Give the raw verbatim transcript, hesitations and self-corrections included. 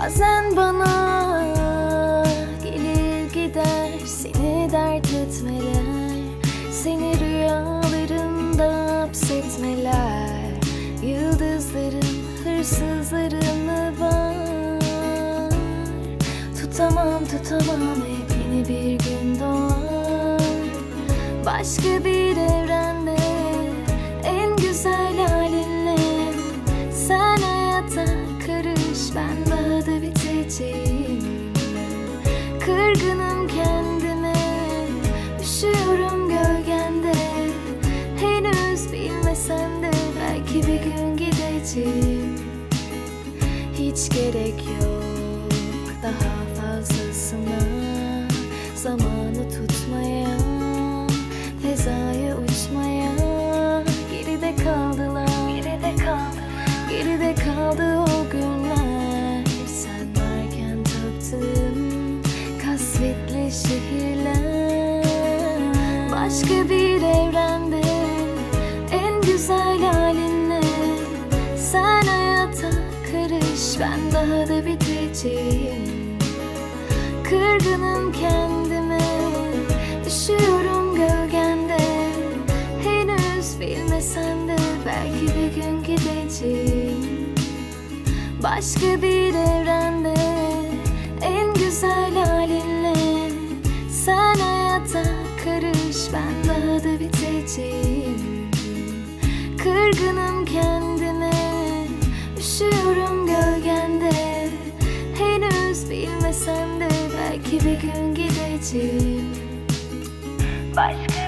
Bazen bana gelir gider seni dert etmeler, seni rüyalarımda hapsetmeler. Yıldızların hırsızlarını var. Tutamam tutamam hep yeni bir gün doğar. Başka bir evrende en güzel halinle sen hayata karış, ben daha da biteceğim. Kırgınım kendime, üşüyorum gölgende. Henüz bilmesem de belki bir gün gideceğim. Hiç gerek yok daha fazlasına, zamanı tutmaya, fezaya uçmaya. Geride kaldılar, geride kaldı, geride kaldı o günler. Sen varken taktığım kasvetli şehirler. Başka bir evrende en güzel halinle sen hayata karış, ben daha da biteceğim. Kırgınım kendime, üşüyorum gölgende. Henüz bilmesem de belki bir gün gideceğim. Başka bir evrende en güzel halinle sen hayata karış, ben daha da biteceğim. Kırgınım kendime, üşüyorum gölgende. Henüz bilmesem de belki bir gün gideceğim. Başka